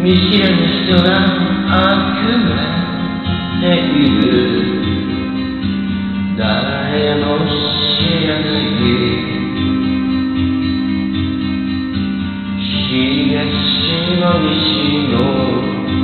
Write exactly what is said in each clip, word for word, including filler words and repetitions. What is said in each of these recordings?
見知らぬ人が悪夢でいる。誰も知らない東も西も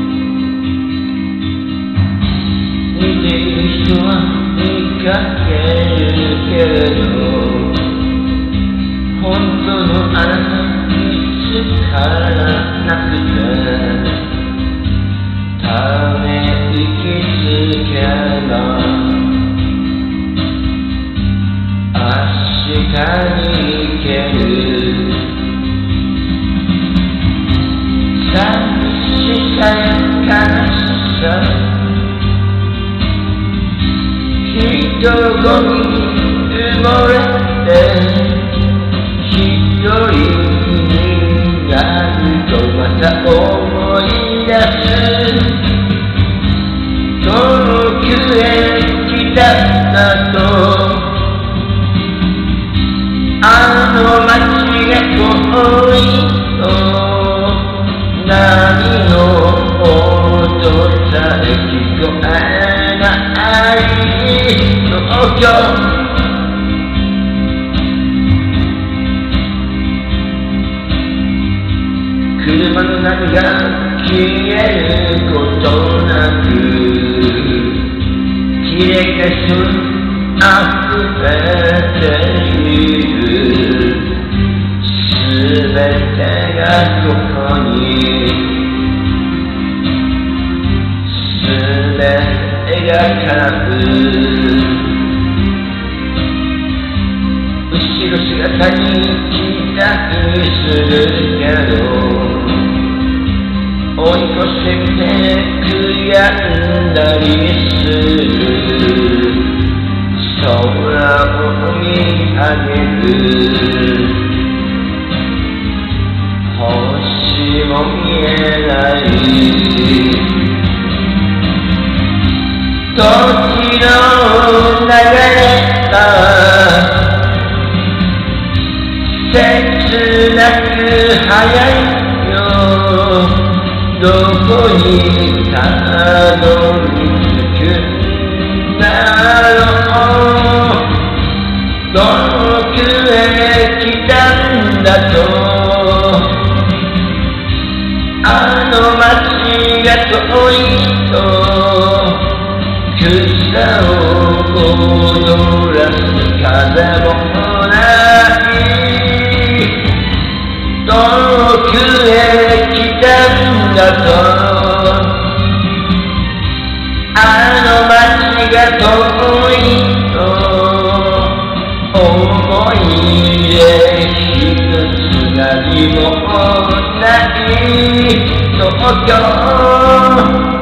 似ている人は見かけるけれど、本当のあなた見つからなくて、ため息つけば明日に行ける。寂しさや悲しさ、人混みに埋もれて一人になるとまた思い出す。遠くへ来たなと、あの街が遠いと波の音さえ聞こえない東京。車の波が消えることなく、キレが溢れている。すべてがここに、すべてが叶う。後ろ姿に期待するけど、追い越せて悔やんだりする。空を見上げる。星も見えない。時の流れが切なく速いよ。どこにたどり着くんだろう。遠くへ来たんだと、あの街が遠いと草を踊らす風もない。遠くへ来たんだと、あの街が遠いと思い出一つ何もない東京。